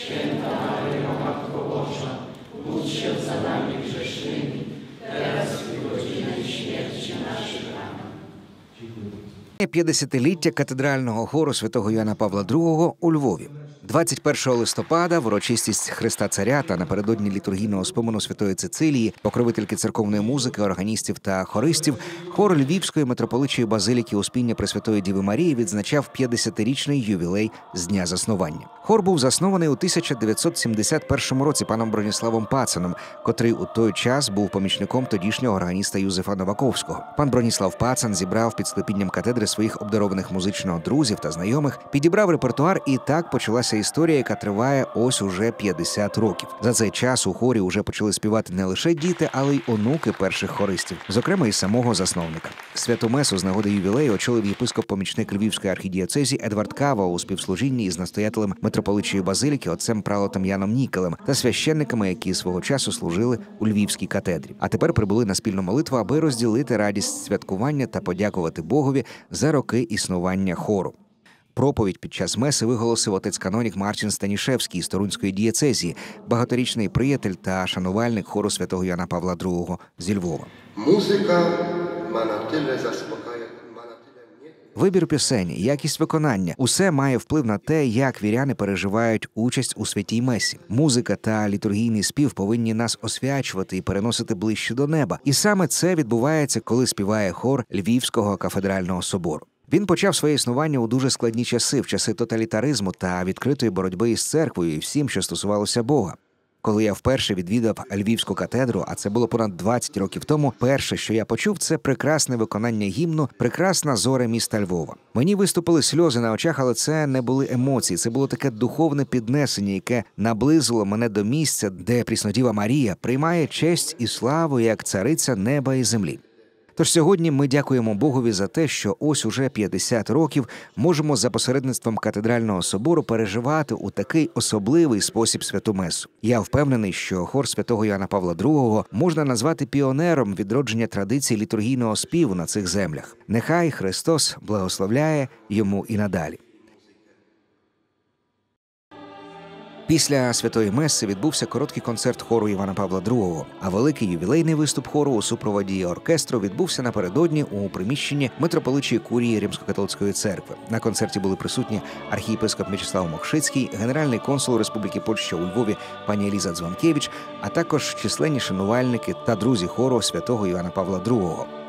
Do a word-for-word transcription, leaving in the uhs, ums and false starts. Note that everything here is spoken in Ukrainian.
Święta Maryjo, Matko Boża, módl się za nami grzesznymi, teraz i w godzinę śmierci naszej. Amen. п'ятдесятиліття катедрального хору святого Йоанна Павла другого у Львові. двадцять першого листопада в урочистість Христа Царя та напередодні літургійного спомену Святої Цицилії, покровительки церковної музики, органістів та хористів, хор Львівської митрополичої базиліки Успіння Пресвятої Діви Марії відзначав п'ятдесятирічний ювілей з дня заснування. Хор був заснований у тисяча дев'ятсот сімдесят першому році паном Броніславом Пацаном, котрий у той час був помічником тодішнього органіста Юзефа Новаковського. Пан Броніслав Пацан зібрав під склепінням катедри своїх обдарованих музично друзів та знайомих, підібрав репертуар, і так почалася історія, яка триває ось уже п'ятдесят років. За цей час у хорі вже почали співати не лише діти, але й онуки перших хористів, зокрема і самого засновника. Святу месу з нагоди ювілею очолив єпископ-помічник Львівської архідієцезії Едвард Кава у співслужінні із настоятелем митрополичої базиліки отцем пралатом Яном Нікелем та священниками, які свого часу служили у Львівській катедрі. А тепер прибули на спільну молитву, аби розділити радість святкування та подякувати Богові за роки існування хору. Проповідь під час меси виголосив отець-канонік Марчин Станішевський з Торунської дієцезії, багаторічний приятель та шанувальник хору святого Йоанна Павла другого зі Львова. Музика ма на тиле заспокає, ма на тиле не... Вибір пісень, якість виконання – усе має вплив на те, як віряни переживають участь у святій месі. Музика та літургійний спів повинні нас освячувати і переносити ближче до неба. І саме це відбувається, коли співає хор Львівського кафедрального собору. Він почав своє існування у дуже складні часи, в часи тоталітаризму та відкритої боротьби із церквою і всім, що стосувалося Бога. Коли я вперше відвідав Львівську катедру, а це було понад двадцять років тому, перше, що я почув, це прекрасне виконання гімну «Прекрасна зоря міста Львова». Мені виступили сльози на очах, але це не були емоції, це було таке духовне піднесення, яке наблизило мене до місця, де Пріснодіва Марія приймає честь і славу як цариця неба і землі. Тож сьогодні ми дякуємо Богові за те, що ось уже п'ятдесят років можемо за посередництвом катедрального собору переживати у такий особливий спосіб святу месу. Я впевнений, що хор святого Йоанна Павла другого можна назвати піонером відродження традицій літургійного співу на цих землях. Нехай Христос благословляє йому і надалі. Після святої меси відбувся короткий концерт хору Івана Павла другого, а великий ювілейний виступ хору у супроводі оркестру відбувся напередодні у приміщенні митрополичої курії Римсько-католицької церкви. На концерті були присутні архієпископ Мячеслав Мокшицький, генеральний консул Республіки Польща у Львові пані Еліза Дзвонкевич, а також численні шанувальники та друзі хору святого Івана Павла другого.